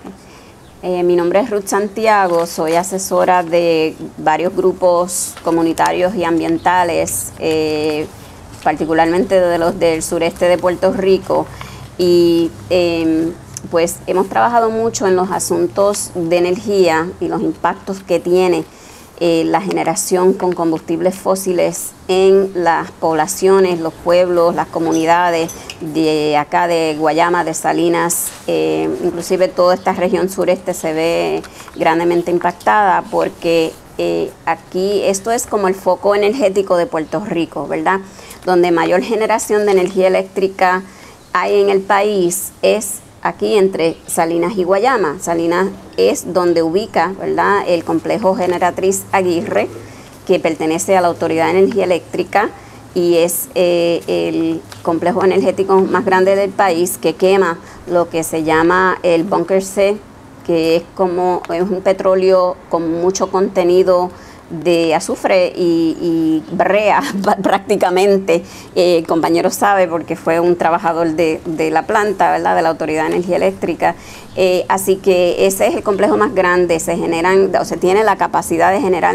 Mi nombre es Ruth Santiago, soy asesora de varios grupos comunitarios y ambientales, particularmente de los del sureste de Puerto Rico, y pues hemos trabajado mucho en los asuntos de energía y los impactos que tiene la generación con combustibles fósiles en las poblaciones, los pueblos, las comunidades de acá de Guayama, de Salinas, inclusive toda esta región sureste se ve grandemente impactada porque aquí esto es como el foco energético de Puerto Rico, ¿verdad? Donde mayor generación de energía eléctrica hay en el país es aquí entre Salinas y Guayama. Salinas es donde ubica, ¿verdad?, el complejo Generatriz Aguirre, que pertenece a la Autoridad de Energía Eléctrica y es el complejo energético más grande del país, que quema lo que se llama el Bunker C, que es un petróleo con mucho contenido de azufre y brea prácticamente. El compañero sabe porque fue un trabajador de la planta, ¿verdad?, de la Autoridad de Energía Eléctrica. Así que ese es el complejo más grande. Tiene la capacidad de generar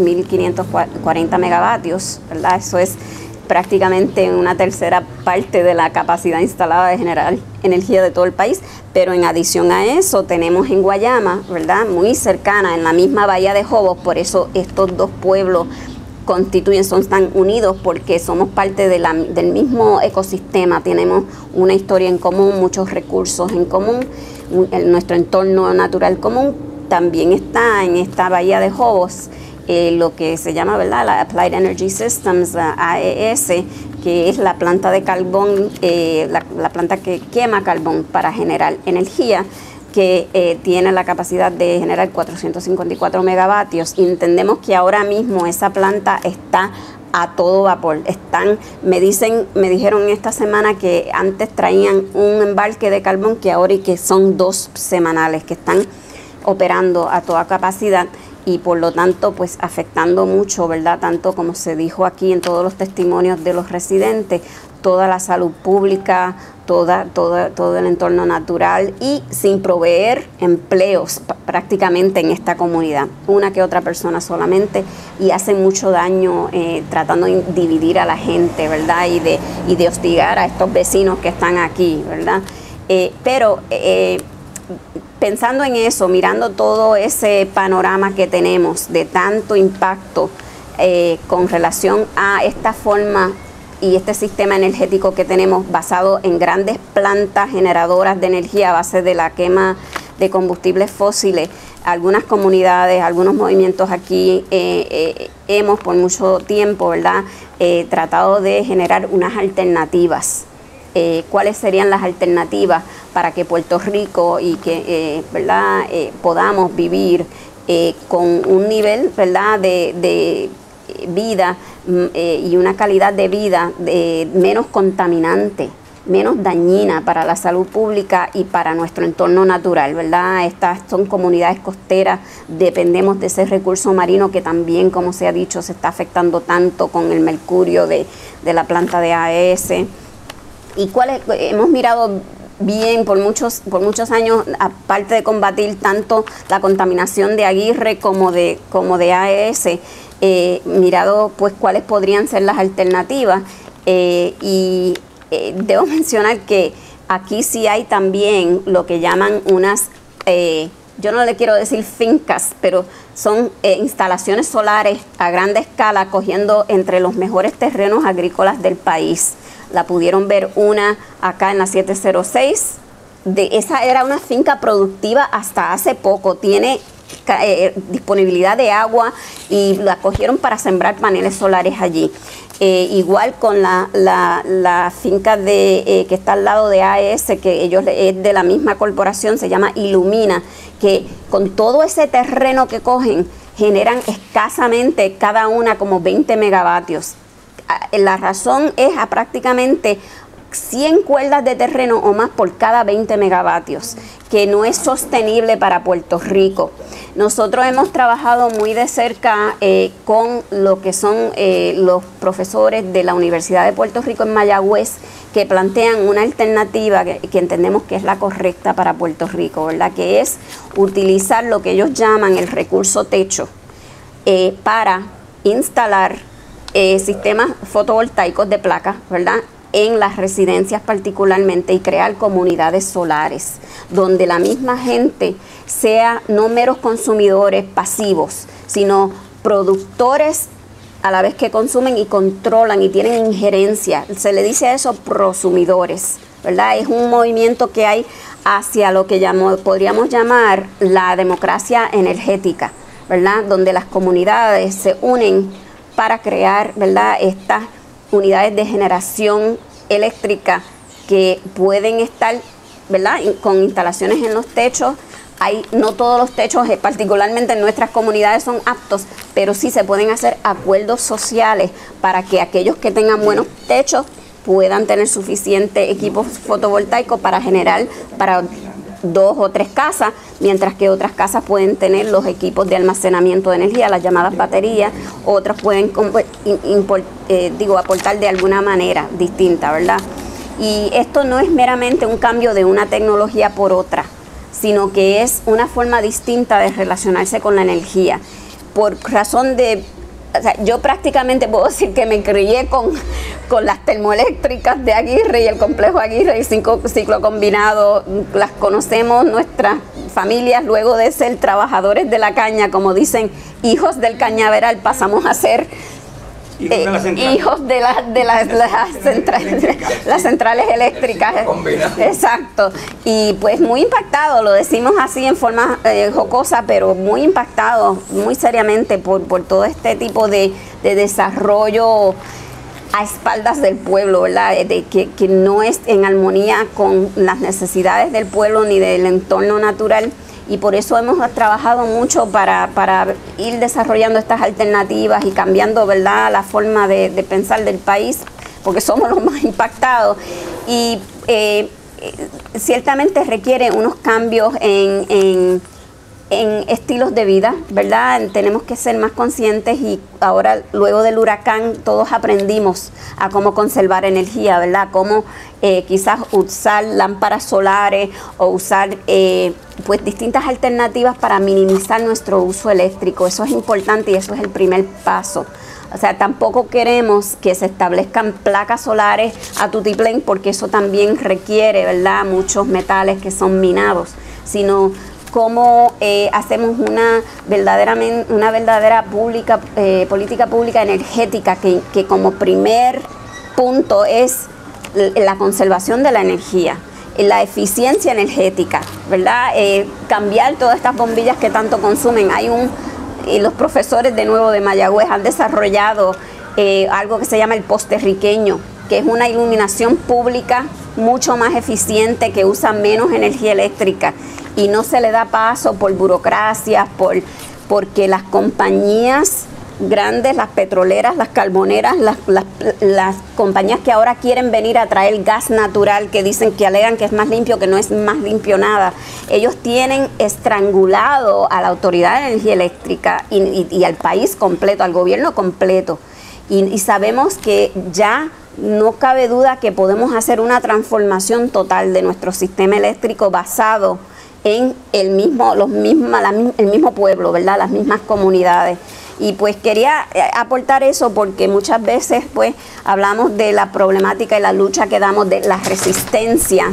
1.540 megavatios, ¿verdad? Eso es prácticamente una tercera parte de la capacidad instalada de generar energía de todo el país, pero en adición a eso tenemos en Guayama, ¿verdad?, muy cercana, en la misma bahía de Jobos. Por eso estos dos pueblos son tan unidos, porque somos parte del mismo ecosistema, tenemos una historia en común, muchos recursos en común, nuestro entorno natural común. También está en esta bahía de Jobos lo que se llama, ¿verdad?, la Applied Energy Systems, AES, que es la planta de carbón, la planta que quema carbón para generar energía, que tiene la capacidad de generar 454 megavatios. Y entendemos que ahora mismo esa planta está a todo vapor. Me dijeron esta semana que antes traían un embarque de carbón que ahora que son 2 semanales, que están operando a toda capacidad. Y por lo tanto, pues afectando mucho, ¿verdad?, tanto como se dijo aquí en todos los testimonios de los residentes, toda la salud pública, todo el entorno natural, y sin proveer empleos prácticamente en esta comunidad. Una que otra persona solamente, y hace mucho daño tratando de dividir a la gente, ¿verdad?, y de hostigar a estos vecinos que están aquí, ¿verdad? Pensando en eso, mirando todo ese panorama que tenemos de tanto impacto con relación a esta forma y este sistema energético que tenemos basado en grandes plantas generadoras de energía a base de la quema de combustibles fósiles, algunas comunidades, algunos movimientos aquí hemos por mucho tiempo, ¿verdad?, tratado de generar unas alternativas. ¿Cuáles serían las alternativas para que Puerto Rico y que podamos vivir con un nivel, ¿verdad?, de vida y una calidad de vida menos contaminante, menos dañina para la salud pública y para nuestro entorno natural, ¿verdad? Estas son comunidades costeras, dependemos de ese recurso marino que también, como se ha dicho, se está afectando tanto con el mercurio de la planta de AES. Y hemos mirado bien por muchos años, aparte de combatir tanto la contaminación de Aguirre como de AES, mirado pues cuáles podrían ser las alternativas, y debo mencionar que aquí sí hay también lo que llaman unas, yo no le quiero decir fincas, pero son instalaciones solares a grande escala, cogiendo entre los mejores terrenos agrícolas del país. La pudieron ver una acá en la 706. Esa era una finca productiva hasta hace poco. Tiene disponibilidad de agua y la cogieron para sembrar paneles solares allí. Igual con la finca que está al lado de AES, que es de la misma corporación, se llama Ilumina, que con todo ese terreno que cogen generan escasamente cada una como 20 megavatios. La razón es prácticamente 100 cuerdas de terreno o más por cada 20 megavatios, que no es sostenible para Puerto Rico. Nosotros hemos trabajado muy de cerca con lo que son los profesores de la Universidad de Puerto Rico en Mayagüez, que plantean una alternativa que entendemos que es la correcta para Puerto Rico, ¿verdad? Que es utilizar lo que ellos llaman el recurso techo para instalar sistemas fotovoltaicos de placas, ¿verdad?, en las residencias particularmente, y crear comunidades solares, donde la misma gente sea no meros consumidores pasivos, sino productores a la vez que consumen y controlan y tienen injerencia. Se le dice a eso prosumidores, ¿verdad? Es un movimiento que hay hacia lo que podríamos llamar la democracia energética, ¿verdad?, donde las comunidades se unen para crear, ¿verdad?, estas unidades de generación eléctrica que pueden estar, ¿verdad?, con instalaciones en los techos. No todos los techos, particularmente en nuestras comunidades, son aptos, pero sí se pueden hacer acuerdos sociales para que aquellos que tengan buenos techos puedan tener suficiente equipo fotovoltaico para generar para 2 o 3 casas, mientras que otras casas pueden tener los equipos de almacenamiento de energía, las llamadas baterías. Otras pueden aportar de alguna manera distinta, ¿verdad? Y esto no es meramente un cambio de una tecnología por otra, sino que es una forma distinta de relacionarse con la energía. Por razón de, o sea, yo prácticamente puedo decir que me crié con las termoeléctricas de Aguirre y el complejo Aguirre y ciclo combinado. Las conocemos nuestras familias luego de ser trabajadores de la caña, como dicen, hijos del cañaveral, pasamos a ser hijos de las centrales eléctricas. Exacto. Y pues muy impactado, lo decimos así en forma jocosa, pero muy impactado muy seriamente por todo este tipo de desarrollo a espaldas del pueblo, ¿verdad? Que no es en armonía con las necesidades del pueblo ni del entorno natural. Y por eso hemos trabajado mucho para ir desarrollando estas alternativas y cambiando, ¿verdad?, la forma de pensar del país, porque somos los más impactados. Y ciertamente requiere unos cambios en estilos de vida, ¿verdad? Tenemos que ser más conscientes, y ahora, luego del huracán, todos aprendimos a cómo conservar energía, ¿verdad? Cómo quizás usar lámparas solares o usar pues distintas alternativas para minimizar nuestro uso eléctrico. Eso es importante y eso es el primer paso. O sea, tampoco queremos que se establezcan placas solares a tutiplén, porque eso también requiere, ¿verdad?, muchos metales que son minados, sino cómo hacemos una verdadera política pública energética que como primer punto es la conservación de la energía, la eficiencia energética, ¿verdad? Cambiar todas estas bombillas que tanto consumen. Los profesores de nuevo de Mayagüez han desarrollado algo que se llama el posterriqueño, que es una iluminación pública mucho más eficiente, que usa menos energía eléctrica y no se le da paso por burocracias, porque las compañías grandes, las petroleras, las carboneras, las compañías que ahora quieren venir a traer gas natural, que alegan que es más limpio, que no es más limpio nada, ellos tienen estrangulado a la Autoridad de Energía Eléctrica y al país completo, al gobierno completo. Y sabemos que ya no cabe duda que podemos hacer una transformación total de nuestro sistema eléctrico basado en el mismo pueblo, ¿verdad?, las mismas comunidades. Y pues quería aportar eso porque muchas veces pues hablamos de la problemática y la lucha que damos de la resistencia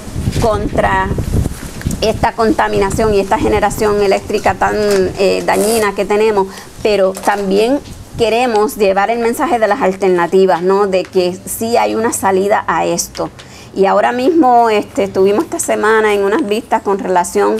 contra esta contaminación y esta generación eléctrica tan dañina que tenemos, pero también queremos llevar el mensaje de las alternativas, ¿no?, de que sí hay una salida a esto. Y ahora mismo estuvimos esta semana en unas vistas con relación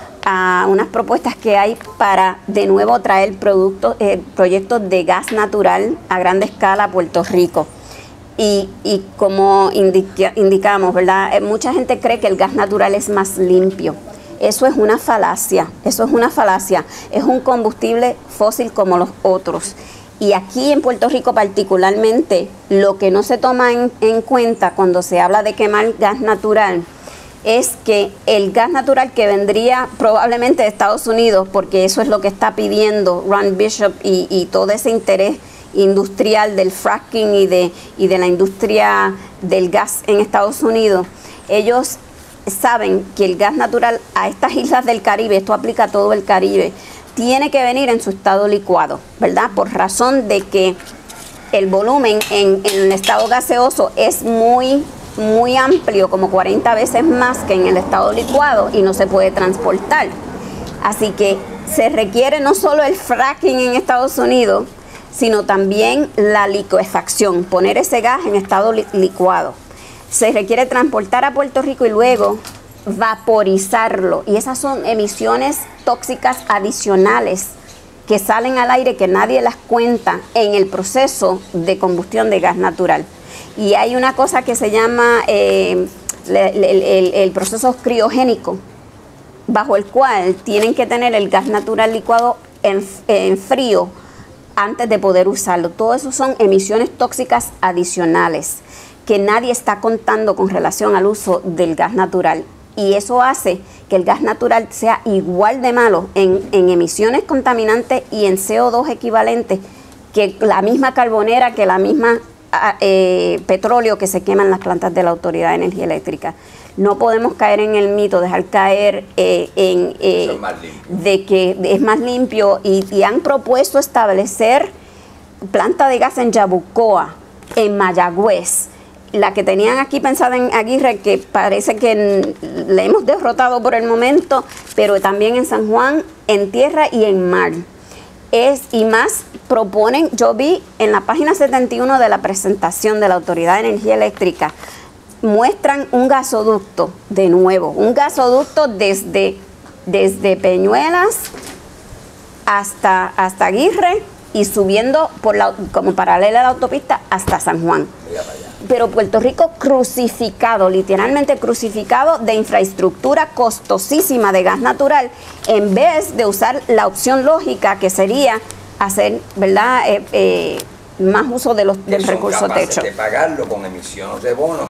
a unas propuestas que hay para de nuevo traer proyectos de gas natural a gran escala a Puerto Rico. Y como indicamos, ¿verdad?, mucha gente cree que el gas natural es más limpio. Eso es una falacia, es un combustible fósil como los otros. Y aquí en Puerto Rico particularmente, lo que no se toma en cuenta cuando se habla de quemar gas natural es que el gas natural que vendría probablemente de Estados Unidos, porque eso es lo que está pidiendo Ron Bishop y todo ese interés industrial del fracking y de la industria del gas en Estados Unidos, ellos saben que el gas natural a estas islas del Caribe, esto aplica a todo el Caribe, tiene que venir en su estado licuado, ¿verdad? Por razón de que el volumen en el estado gaseoso es muy amplio, como 40 veces más que en el estado licuado, y no se puede transportar. Así que se requiere no solo el fracking en Estados Unidos, sino también la liquefacción, poner ese gas en estado licuado. Se requiere transportar a Puerto Rico y luego vaporizarlo, y esas son emisiones tóxicas adicionales que salen al aire que nadie las cuenta en el proceso de combustión de gas natural. Y hay una cosa que se llama el proceso criogénico, bajo el cual tienen que tener el gas natural licuado en frío antes de poder usarlo. Todo eso son emisiones tóxicas adicionales que nadie está contando con relación al uso del gas natural. Y eso hace que el gas natural sea igual de malo en emisiones contaminantes y en CO2 equivalentes que la misma carbonera, que la misma petróleo que se quema en las plantas de la Autoridad de Energía Eléctrica. No podemos caer en el mito, dejar caer de que es más limpio, y han propuesto establecer planta de gas en Yabucoa, en Mayagüez. La que tenían aquí pensada en Aguirre, que parece que le hemos derrotado por el momento, pero también en San Juan, en tierra y en mar. Y más proponen, yo vi en la página 71 de la presentación de la Autoridad de Energía Eléctrica, muestran un gasoducto, de nuevo, un gasoducto desde Peñuelas hasta Aguirre y subiendo como paralela a la autopista hasta San Juan. Pero Puerto Rico crucificado, literalmente crucificado de infraestructura costosísima de gas natural, en vez de usar la opción lógica que sería hacer, ¿verdad?, más uso del recurso techo. De pagarlo con emisiones de bonos.